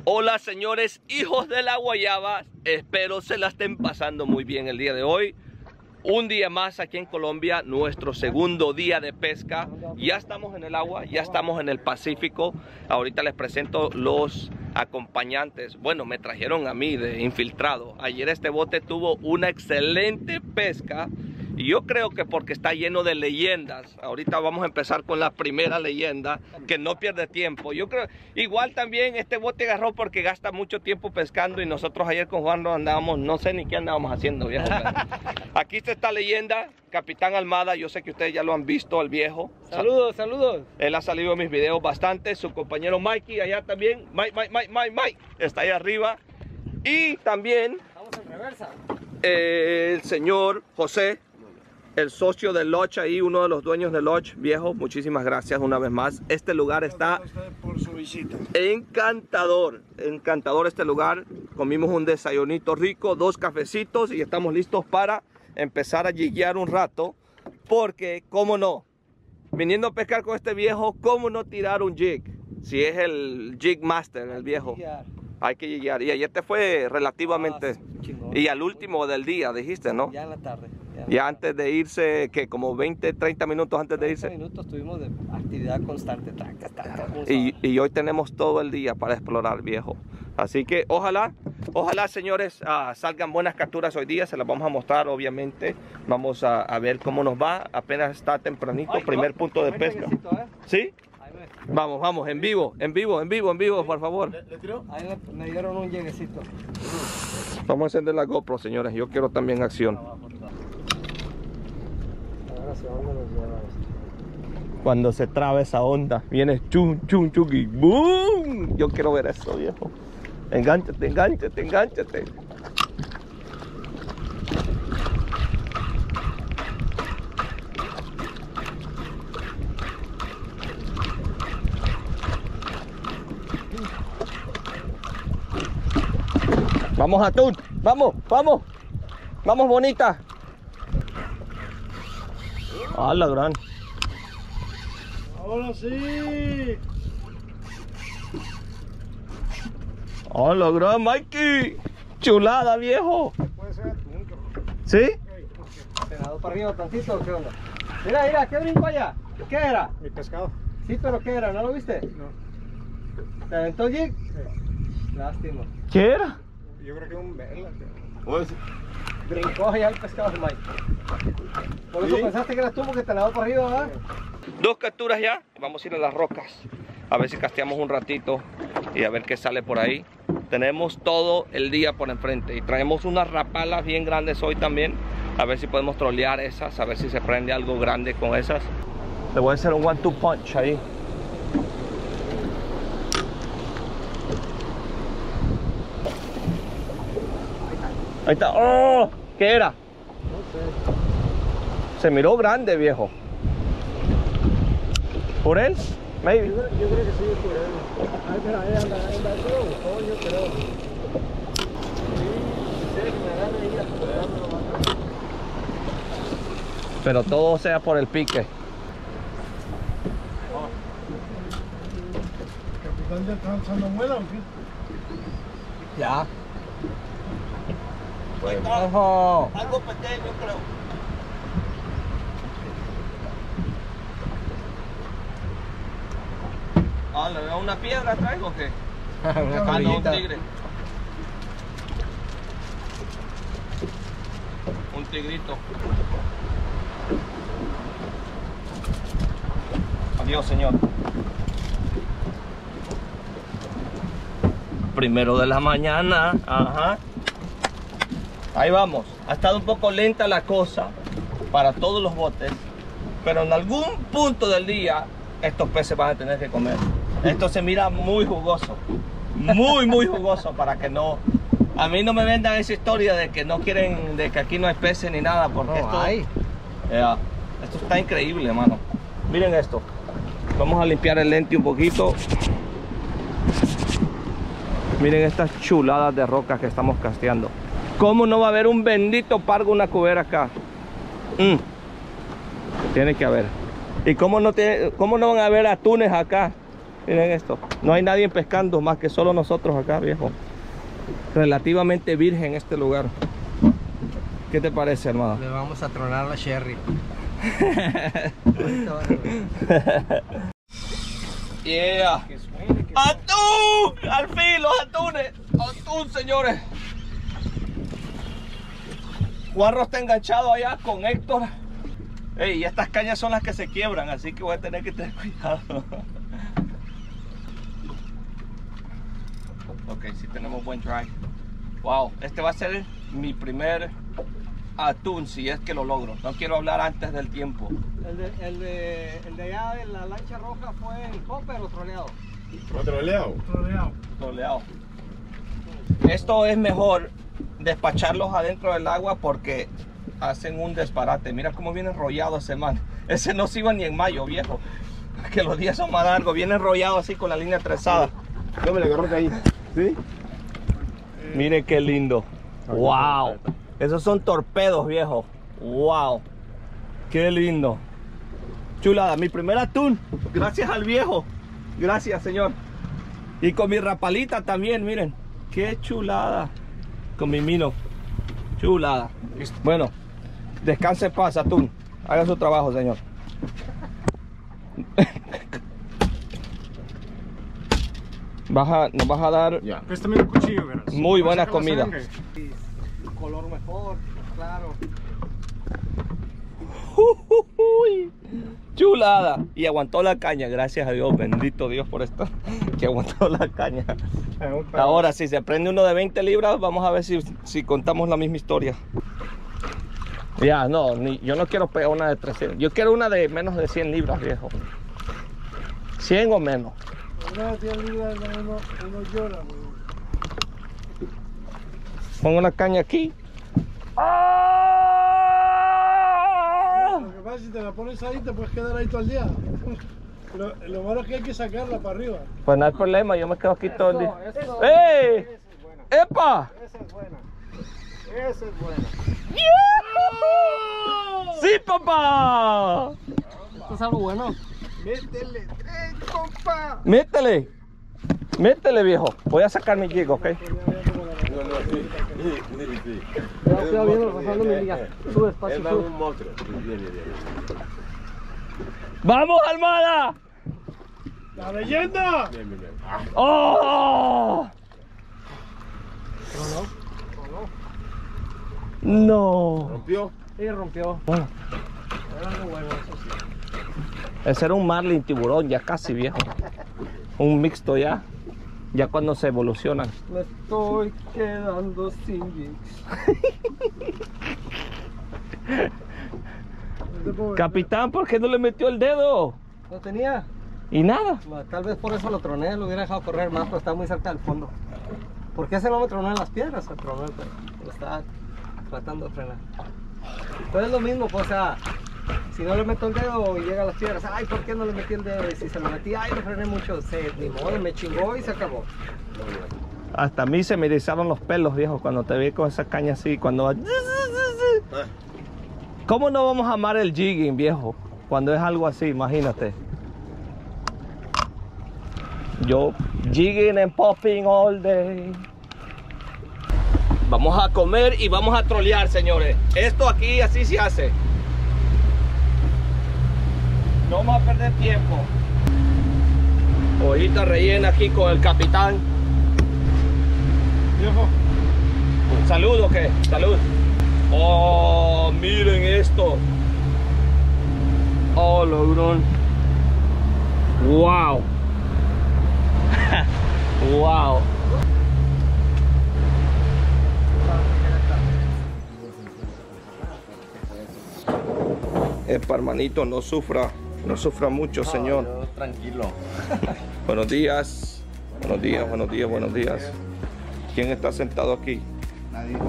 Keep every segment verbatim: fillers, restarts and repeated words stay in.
Hola señores, hijos de la guayaba, espero se la estén pasando muy bien el día de hoy. Un día más aquí en Colombia, nuestro segundo día de pesca. Ya estamos en el agua, ya estamos en el Pacífico. Ahorita les presento los acompañantes. Bueno, me trajeron a mí de infiltrado. Ayer este bote tuvo una excelente pesca. Y yo creo que porque está lleno de leyendas. Ahorita vamos a empezar con la primera leyenda, que no pierde tiempo. Yo creo, igual también este bote agarró porque gasta mucho tiempo pescando. Y nosotros ayer con Juan andábamos, no sé ni qué andábamos haciendo, viejo. Aquí está esta leyenda, Capitán Almada. Yo sé que ustedes ya lo han visto, el viejo. Saludos, saludos. Él ha salido en mis videos bastante. Su compañero Mikey allá también. Mike, Mike, Mike, Mike, Mike. Está ahí arriba. Y también Vamos en reversa. eh, el señor José, el socio del Lodge ahí, uno de los dueños del Lodge, viejo. Muchísimas gracias una vez más. Este lugar está por su visita. Encantador, encantador este lugar. Comimos un desayunito rico, dos cafecitos y estamos listos para empezar a jiguear un rato. Porque, cómo no, viniendo a pescar con este viejo, cómo no tirar un jig. Si es el jig master, el viejo. Hay que jiguear. Y ayer te fue relativamente... Chingón. Y al último del día, dijiste, ¿no? Ya en la tarde. Ya, en Ya la antes de irse, que como veinte, treinta minutos antes de treinta irse. minutos tuvimos de actividad constante. Taca, taca, Y, y hoy tenemos todo el día para explorar, viejo. Así que ojalá, ojalá señores, uh, salgan buenas capturas hoy día. Se las vamos a mostrar, obviamente. Vamos a, a ver cómo nos va. Apenas está tempranito, Ay, primer no, punto de buen pesca. lleguecito, ¿eh? ¿Sí? Ahí me, Vamos, vamos, en vivo, en vivo, en vivo, en vivo, por favor. ¿Le, le tiró? ahí me, me dieron un lleguecito. Vamos a encender la GoPro, señores. Yo quiero también acción. Ahora sí, ¿dónde nos lleva esto? Cuando se traba esa onda, viene chun, chun, chun y ¡boom! Yo quiero ver eso, viejo. Engánchate, engánchate, engánchate. Vamos, atún, vamos, vamos. Vamos, bonita. Ah, la gran. Ahora sí. Ah, la gran, Mikey. Chulada, viejo. Puede ser atún, cabrón. ¿Sí? ¿Se nadó para arriba tantito o qué onda? Mira, mira, ¿qué brinco allá? ¿Qué era? Mi pescado. Sí, pero ¿qué era? ¿No lo viste? No. ¿Te aventó el jig? Sí. Lástima. ¿Qué era? Yo creo que es un vela. Brincó allá el pescado, Mike. Por eso ¿Sí? pensaste que eras tú porque te nadó para arriba, ¿verdad? Dos capturas ya. Vamos a ir a las rocas. A ver si casteamos un ratito y a ver qué sale por ahí. Tenemos todo el día por enfrente y traemos unas rapalas bien grandes hoy también. A ver si podemos trolear esas, a ver si se prende algo grande con esas. Le voy a hacer un one two punch ahí. Ahí está. ¡Oh! ¿Qué era? No sé. Se miró grande, viejo. ¿Por él? Maybe. Yo, yo creo que sí, por él. Ahí, mira, ahí anda, ahí anda, eso lo gustó, yo creo. Sí, sé que me agarre ahí, apodándolo más. Pero todo sea por el pique. ¿Capitán ya está echando muela o qué? Ya. Ojo. Algo pequeño, creo. Ah, ¿le veo una piedra traigo o qué? Una Ah, no, un colillita. tigre. Un tigrito. Adiós, señor. Primero de la mañana. Ajá. Ahí vamos. Ha estado un poco lenta la cosa para todos los botes, pero en algún punto del día estos peces van a tener que comer. Esto se mira muy jugoso, muy muy jugoso, para que no, a mí no me vendan esa historia de que no quieren, de que aquí no hay peces ni nada, porque No esto, hay. yeah, esto está increíble, hermano. Miren esto. Vamos a limpiar el lente un poquito. Miren estas chuladas de rocas que estamos casteando. ¿Cómo no va a haber un bendito pargo, una cubera acá? Mm. Tiene que haber. ¿Y cómo no, tiene, cómo no van a haber atunes acá? Miren esto. No hay nadie pescando más que solo nosotros acá, viejo. Relativamente virgen este lugar. ¿Qué te parece, hermano? Le vamos a tronar la Sherry. Yeah. ¡Atún! ¡Al fin los atunes! ¡Atún, señores! Juanro está enganchado allá con Héctor. Ey, estas cañas son las que se quiebran, así que voy a tener que tener cuidado. Ok, sí tenemos buen drive. Wow, este va a ser mi primer atún, si es que lo logro. No quiero hablar antes del tiempo. El de, el de, el de allá de la lancha roja fue en popper o troleado. ¿Troleado? Troleado. Toleado. Esto es mejor despacharlos adentro del agua porque hacen un disparate. Mira cómo viene enrollado ese man. Ese no se iba ni en mayo, viejo. Que los días son más largos. Viene enrollado así con la línea trenzada. No me le agarró ahí. ¿Sí? Miren qué lindo. Wow. Esos son torpedos, viejo. Wow. Qué lindo. Chulada. Mi primer atún. Gracias al viejo. Gracias, señor. Y con mi rapalita también, miren. Qué chulada. Con mi mino. Chulada. Bueno, descanse en paz, atún. Haga su trabajo, señor. Vas a, nos vas a dar Ya. Préstame un cuchillo, verás. muy buena Saca la comida. sangre. Color mejor, claro. Uy, chulada. Y aguantó la caña, gracias a Dios. Bendito Dios por esto. Que aguantó la caña. Ahora, si se prende uno de veinte libras, vamos a ver si, si contamos la misma historia. Ya, no, ni, yo no quiero pegar una de trescientos. Yo quiero una de menos de cien libras, viejo. cien o menos. Una de cien libras, uno, uno llora, güey. Pongo una caña aquí. ¡Ah! Lo que pasa es que si te la pones ahí, te puedes quedar ahí todo el día. Lo, lo malo es que hay que sacarla para arriba. Pues no hay problema, yo me quedo aquí todo el día. Eso, ¡Ey! esa es buena. ¡Epa! Esa es buena. Esa es buena. ¡Sí, papá! Esto es algo bueno. Métele tres, compa. Métele. Métele, viejo. Voy a sacar mi jig, ¿ok? No, no, sí. Sí, sí, sí. Cuidado, cuidado, viene rozando mi liga. Sube despacio, Él va sube. un monstruo. Viene, viene. ¡Vamos, Almada! ¡La leyenda! Bien, bien, bien. ¡Oh! No. ¿Rompió? Sí, rompió. Bueno, Era algo bueno, eso sí. ese era un marlin tiburón, ya casi, viejo. Un mixto ya. Ya cuando se evolucionan. Me estoy quedando sin gigs. Capitán, ¿por qué no le metió el dedo? ¿No tenía? Y nada. No, tal vez por eso lo troné, lo hubiera dejado correr más, pero está muy cerca del fondo. ¿Por qué ese no me tronó en las piedras? Se tronó, pero lo estaba tratando de frenar. Pero es lo mismo, pues, o sea, si no le meto el dedo y llega a las piedras, ay, ¿por qué no le metí el dedo? Y si se lo metí, ay, lo frené mucho, se, ni modo, me chingó y se acabó. Hasta a mí se me erizaron los pelos, viejo, cuando te vi con esa caña así, cuando... ¿Cómo no vamos a amar el jigging, viejo? Cuando es algo así, imagínate. Yo, jigging and popping all day. Vamos a comer y vamos a trolear, señores. Esto aquí así se hace. No vamos a perder tiempo. Hojita rellena aquí con el capitán. Viejo. ¿Salud o qué? Salud. Oh, miren esto. Oh, logrón. Wow. Wow. Epa, hermanito, no sufra. No sufra mucho, señor. No, yo tranquilo. Buenos días. Buenos días, buenos días, buenos días. ¿Quién está sentado aquí? Nadie.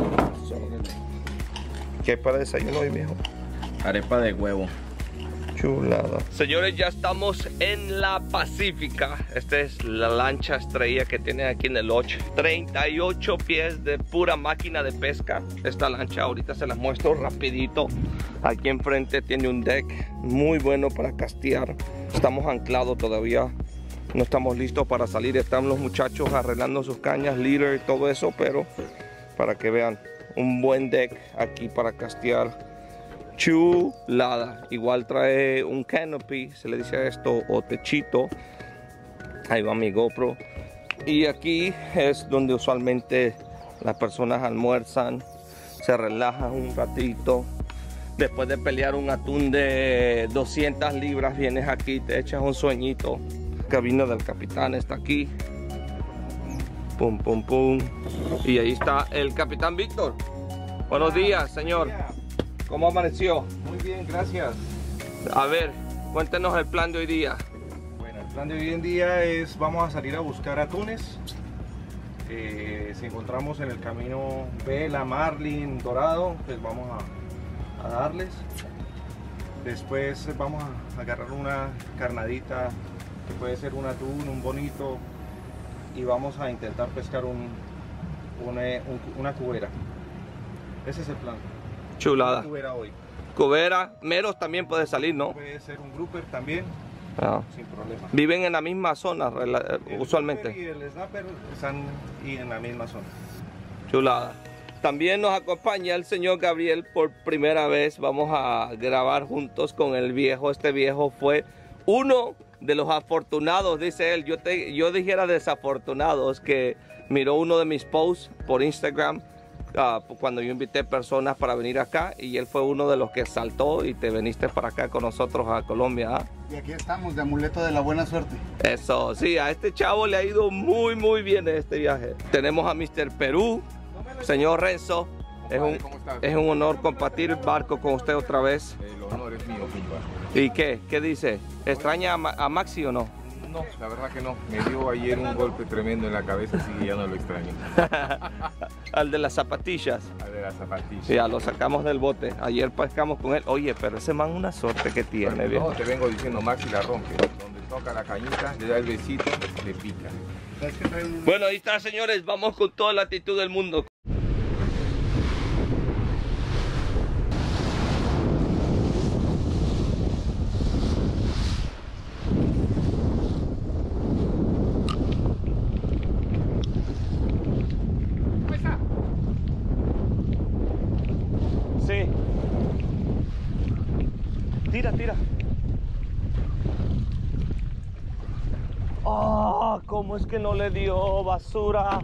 ¿Qué hay para desayuno hoy, viejo? Arepa de huevo. Chulada. Señores, ya estamos en la Pacífica. Esta es la lancha estrella que tienen aquí en el Lodge. treinta y ocho pies de pura máquina de pesca. Esta lancha ahorita se la muestro rapidito. Aquí enfrente tiene un deck muy bueno para castear. Estamos anclados todavía no estamos listos para salir. Están los muchachos arreglando sus cañas, leader y todo eso, pero para que vean, un buen deck aquí para castear. Chulada. Igual trae un canopy, se le dice a esto, o techito. Ahí va mi GoPro. Y aquí es donde usualmente las personas almuerzan, se relajan un ratito. Después de pelear un atún de doscientas libras, vienes aquí, te echas un sueñito. Cabina del capitán está aquí. Pum, pum, pum. Y ahí está el capitán Víctor. Buenos días, señor. ¿Cómo amaneció? Muy bien, gracias. A ver, cuéntenos el plan de hoy día. Bueno, el plan de hoy en día es, vamos a salir a buscar atunes. Eh, si encontramos en el camino vela, marlin, dorado, pues vamos a, a darles. Después vamos a agarrar una carnadita, que puede ser un atún, un bonito, y vamos a intentar pescar un, una, un, una cubera. Ese es el plan. Chulada. Una cubera hoy. Cubera, meros también puede salir, ¿no? Puede ser un grouper también, Ah. sin problema. Viven en la misma zona, rela- El usualmente. grouper y el snapper están y en la misma zona. Chulada. También nos acompaña el señor Gabriel por primera vez. Vamos a grabar juntos con el viejo. Este viejo fue uno de los afortunados, dice él. Yo, te, yo dijera desafortunados, que miró uno de mis posts por Instagram uh, cuando yo invité personas para venir acá, y él fue uno de los que saltó y te viniste para acá con nosotros a Colombia. ¿Ah? Y aquí estamos, de amuleto de la buena suerte. Eso, sí, a este chavo le ha ido muy, muy bien en este viaje. Tenemos a mister Perú, señor Renzo. Es un, es un honor compartir barco con usted otra vez. El honor es mío, compa. ¿Y qué? ¿Qué dice? ¿Extraña a, Ma- a Maxi o no? No, la verdad que no. Me dio ayer un golpe tremendo en la cabeza, así que ya no lo extraño. Al de las zapatillas. Al de las zapatillas. Ya, lo sacamos del bote. Ayer pescamos con él. Oye, pero ese man una suerte que tiene, No, viejo. te vengo diciendo, Maxi la rompe. Donde toca la cañita, le da el besito, le pica. Bueno, ahí está, señores. Vamos con toda la actitud del mundo. Sí. Tira, tira. Ah, ¿cómo es que no le dio basura?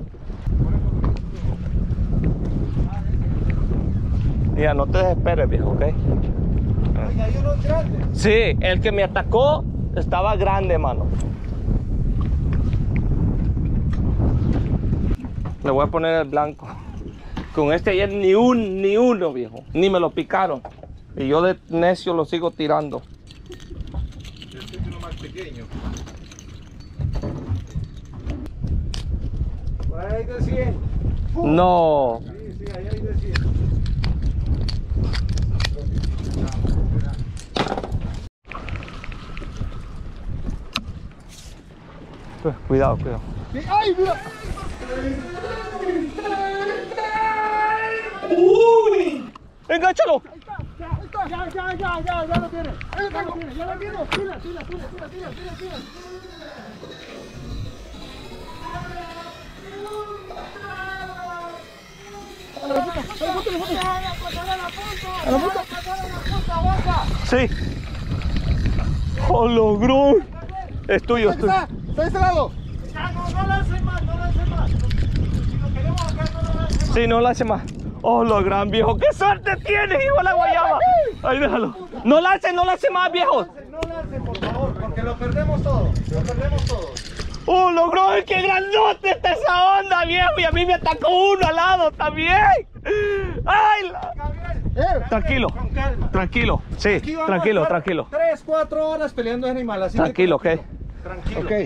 Ya, no te desesperes, viejo, ¿ok? Oye, hay unos grandes. Sí, el que me atacó estaba grande, mano. Le voy a poner el blanco. Con este ayer ni un, ni uno, viejo. Ni me lo picaron. Y yo de necio lo sigo tirando. Este es uno más pequeño. Por ahí hay de cien. No. Sí, sí, ahí hay de cien. Pues, cuidado, cuidado. ¡Ay, mira! ¡Uy! ¡Engánchalo! Ya, ya, ya, ya, ya lo tiene. Ya lo tiene, ya lo tiene. Tira, tira, tira, tira, tira, tira, tira. Sí. ¡Oh, logró! Es tuyo, es tuyo. Está de este lado. Ya, no, no lancen más, no lancen más. Si lo queremos acá, no lo lancen más. Sí, no lance más. ¡Oh, lo gran viejo! ¡Qué suerte tienes, hijo de la guayaba! Ahí déjalo. No lance, no lance más, viejo. No lancen, por favor, porque lo perdemos todo. Lo perdemos todo. ¡Oh, logró! ¡Qué grandote está esa onda, viejo! Y a mí me atacó uno al lado también. ¡Ay! La... Gabriel, Tranquilo, con calma. tranquilo. Sí, Aquí vamos tranquilo, a estar tranquilo. Tres, cuatro horas peleando ese animal, así que Tranquilo, ¿ok? tranquilo. Ok.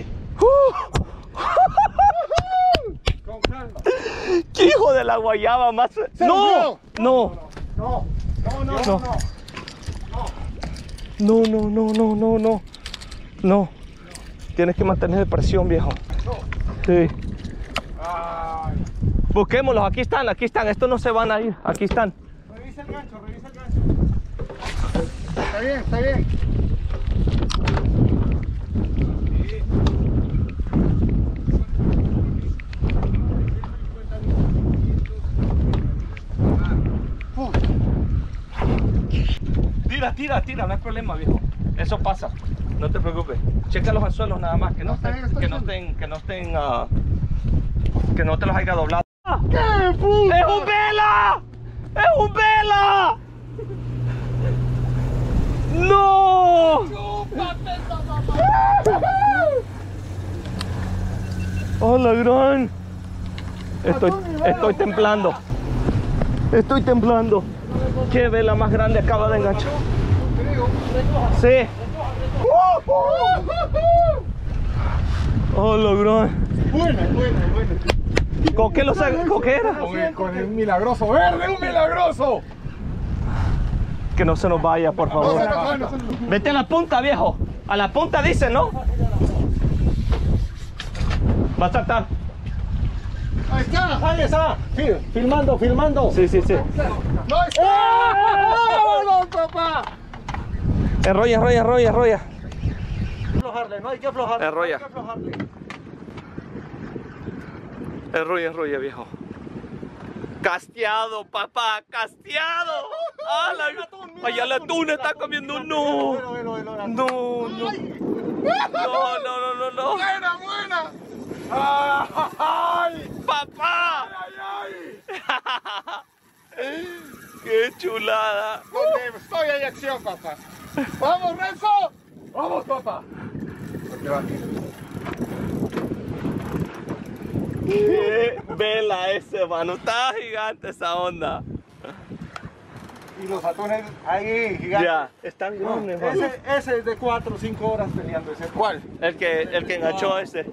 Con calma. ¡Qué hijo de la guayaba más! ¡No! ¡No! No, no, no, no. No. no. No, no, no, no, no, no. No. Tienes que mantener presión, viejo. Sí. Ay. Busquémoslos, aquí están, aquí están. Estos no se van a ir, aquí están. Revisa el gancho, revisa el gancho. Está bien, está bien. tira, tira, tira, no hay problema, viejo. Eso pasa, no te preocupes. Checa los anzuelos nada más, que no estén, que no estén, que no estén, uh, que no te los haya doblado. ¡Qué puta! ¡Es un vela! ¡Es un vela! ¡No! ¡Hola, gran! Estoy, estoy temblando. Estoy temblando. ¿Qué vela más grande acaba de enganchar? Sí. ¡Hola, gran! Buena, buena, buena. ¿Con qué lo saca? ¿Con qué era? Con el, con el milagroso verde, un milagroso. Que no se nos vaya, por favor. Vete a la punta, viejo. A la punta dice, ¿no? Va a saltar. Ahí está. Ahí está. Sí, filmando, filmando. Sí, sí, sí. ¡No está! ¡Vámonos, papá! Enrolla, enrolla, enrolla, enrolla. Aflojarle, no hay que aflojarle. Enrolla. No hay que aflojarle. Enrolla, enrolla, viejo. Casteado, papá, casteado. Ah, la... Allá la tuna está comiendo. No. Velo, velo, velo, velo. No, no. No, no, no, no, no. ¡Buena, buena! ¡Ay! ¡Papá! ¡Ay, ay! ¡Qué chulada! ¿Dónde estoy? Hay acción, papá. ¡Vamos, Renzo! ¡Vamos, papá! ¿Dónde va? ¡Qué vela ese, mano! Está gigante esa onda. Y los atunes ahí, gigantes. Ya, están grandes, mano. Ese, ese es de cuatro o cinco horas peleando. Ese. ¿Cuál? El que, el que enganchó ese.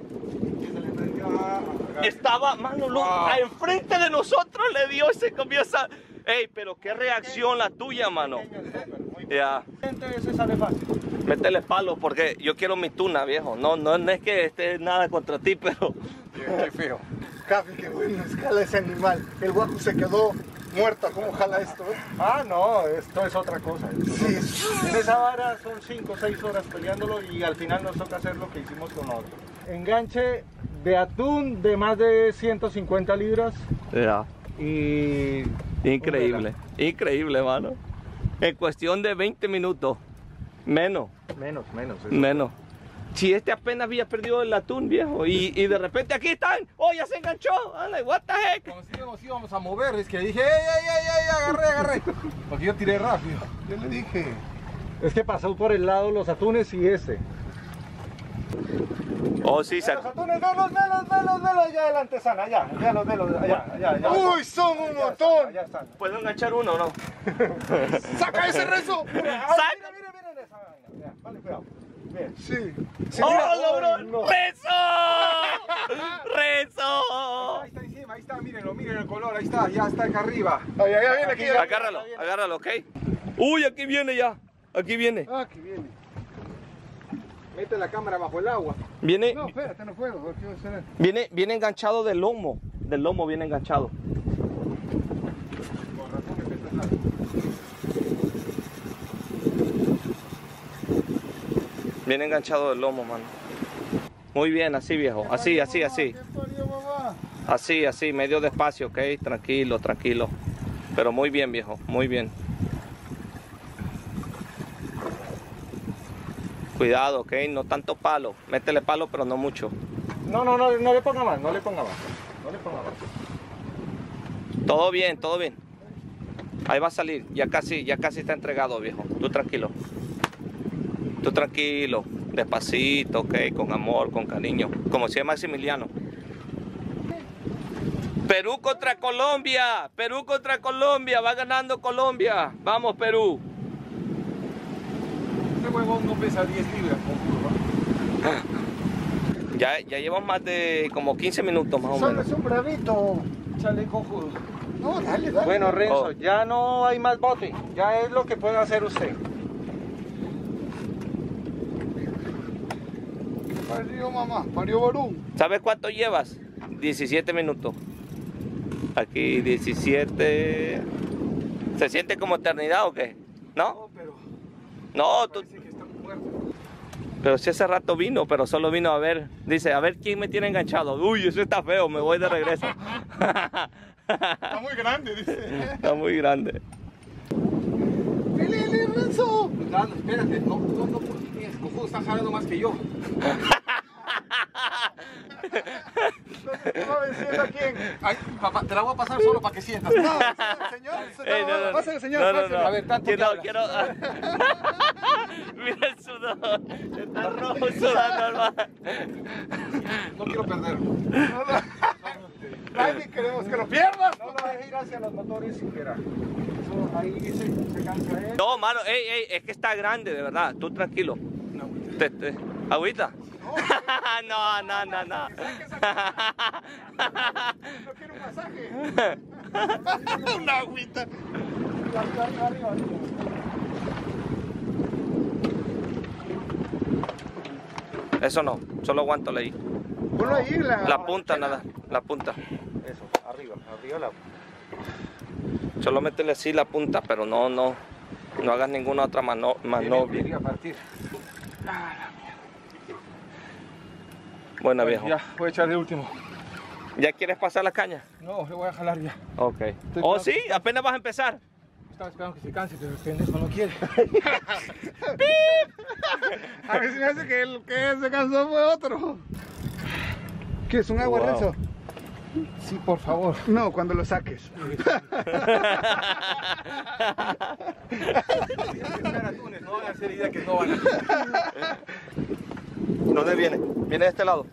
Estaba, mano, lo, a enfrente de nosotros le dio y se comió esa... Ey, pero qué reacción la tuya, mano. Ya. Ese sale fácil. Métele palo porque yo quiero mi tuna, viejo. No, no, no es que esté nada contra ti, pero... Qué feo. Capi, qué bueno escala ese animal. El guapo se quedó muerto. ¿Cómo jala esto? eh? Ah, no, esto es otra cosa. Sí. En esa vara son cinco o seis horas peleándolo y al final nos toca hacer lo que hicimos con otro. Enganche de atún de más de ciento cincuenta libras Ya. y... Increíble, increíble, mano. En cuestión de veinte minutos. Menos, Menos, menos. eso. menos. Si este apenas había perdido el atún, viejo, y, y de repente aquí están, oh, ya se enganchó. I'm like, what the heck? Como si nos íbamos a mover, es que dije, ¡ey, ey, ey, ey! Agarré, agarré. Porque yo tiré rápido. Yo le dije. Es que pasó por el lado los atunes y ese. Oh, sí, se... Los atunes, velos, velos, velos, velos, allá adelante están, allá, allá los velos, allá, allá, allá. ¡Uy, son un montón! Allá están. ¿Puedo enganchar uno o no? ¡Saca ese Renzo! ¡Saca! Mira, mira, mira esa vaina. Ya, vale, cuidado. Bien. Sí. ¡Oh, logró! no. ¡Rezo! ¡Rezo! Ahí está encima, ahí está, mírenlo, miren el color, ahí está, ya está acá arriba. Ay, ay, ay, viene aquí. ya. Agárralo, agárralo, ¿ok? Uy, aquí viene ya. Aquí viene. Ah, que viene. Mete la cámara bajo el agua. Viene, No, espérate, no puedo. porque va a ser- viene, viene enganchado del lomo. Del lomo viene enganchado. Viene enganchado del lomo, mano. Muy bien, así, viejo. Así, así, así. ¿Qué parió, mamá? Así, así, medio despacio, ¿ok? Tranquilo, tranquilo. Pero muy bien, viejo, muy bien. Cuidado, ¿ok? No tanto palo. Métele palo, pero no mucho. No, no, no, no le ponga más, no le ponga más. No le ponga más. Todo bien, todo bien. Ahí va a salir. Ya casi, ya casi está entregado, viejo. Tú tranquilo. Tú tranquilo. Despacito, ¿ok? Con amor, con cariño. Como decía Maximiliano. Perú contra Colombia. Perú contra Colombia. Va ganando Colombia. Vamos, Perú. Este huevón no pesa diez libras, con curva. Ya, ya llevamos más de como quince minutos más o Solo menos. es un bravito. Chale, cojudo. No, dale, dale. Bueno, Renzo, Oh. ya no hay más bote. Ya es lo que puede hacer usted. Parió, mamá. Parió varón. ¿Sabes cuánto llevas? diecisiete minutos. Aquí diecisiete. ¿Se siente como eternidad o qué? ¿No? No, pero No, tú... parece que está muerto. Pero si hace rato vino, pero solo vino a ver. Dice, a ver quién me tiene enganchado. Uy, eso está feo, me voy de regreso. Está muy grande, dice. Está muy grande. Lili, Renzo. ganso! No, no, espérate, no, no, no, porque es cojudo, está jalando más que yo. ¿Cómo me siento aquí? Ay, papá, te la voy a pasar solo para que sientas. No, señor, Ey, no, no. pásale, señor, No, no, pásale. no. A ver, tanto que Quiero, hablas. quiero. Mira el sudor. Está rojo sudando, hermano. No quiero perder. Nadie queremos que lo pierdas. No lo dejes ir hacia los motores siquiera. Eso ahí se, se cansa él. No, mano, ey, ey, es que está grande, de verdad. Tú tranquilo. Te- te- ¿Agüita? No, no, no, no. No quiero un masaje. Una agüita. Eso no, solo aguántale ahí. Ponlo ahí la... La punta, nada, la punta. Eso, arriba, arriba la. Solo métele así la punta, pero no, no, no hagas ninguna otra mano, manobra. Quería partir. Buena, viejo. Ya, voy a echar de último. ¿Ya quieres pasar la caña? No, le voy a jalar ya. Ok. ¿Oh, sí? ¿Apenas vas a empezar? Estaba esperando que se canse, pero el pendejo no quiere. A ver si me hace que el que se cansó fue otro. ¿Qué es un agua, Wow. Renzo? Sí, por favor. No, cuando lo saques. No van a hacer idea que no van a. ¿Dónde viene? Viene de este lado.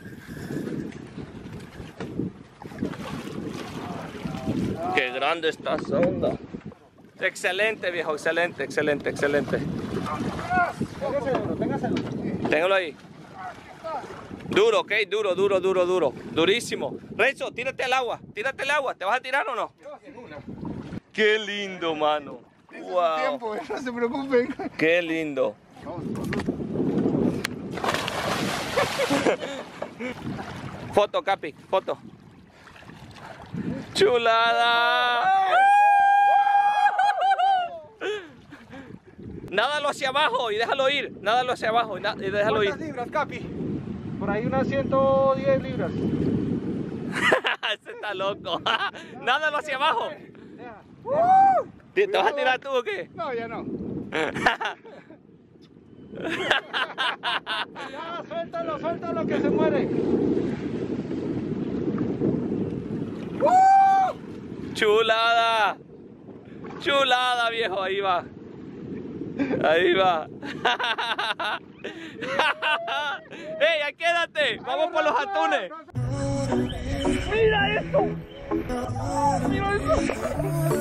Qué grande está esa onda. Excelente, viejo, excelente, excelente, excelente. Téngaselo, téngaselo. Téngalo ahí. Duro, ok, duro, duro, duro, duro. Durísimo. Renzo, tírate al agua, tírate al agua. ¿Te vas a tirar o no? Qué lindo, mano. Wow. Tiempo, no se preocupen. Qué lindo. Foto, Capi, foto. ¡Chulada! Nádalo hacia abajo y déjalo ir. Nádalo hacia abajo y, na- y déjalo ir. ¿Cuántas libras, Capi? Por ahí unas ciento diez libras. Ese está loco. Nádalo hacia abajo. ¿Te, te vas a tirar tú o qué? No, ya no. Ya, suéltalo, suéltalo que se muere. Chulada. Chulada, viejo. Ahí va. Ahí va. ¡Ey, ahí quédate! ¡Vamos por los atunes! ¡Mira esto! ¡Mira esto!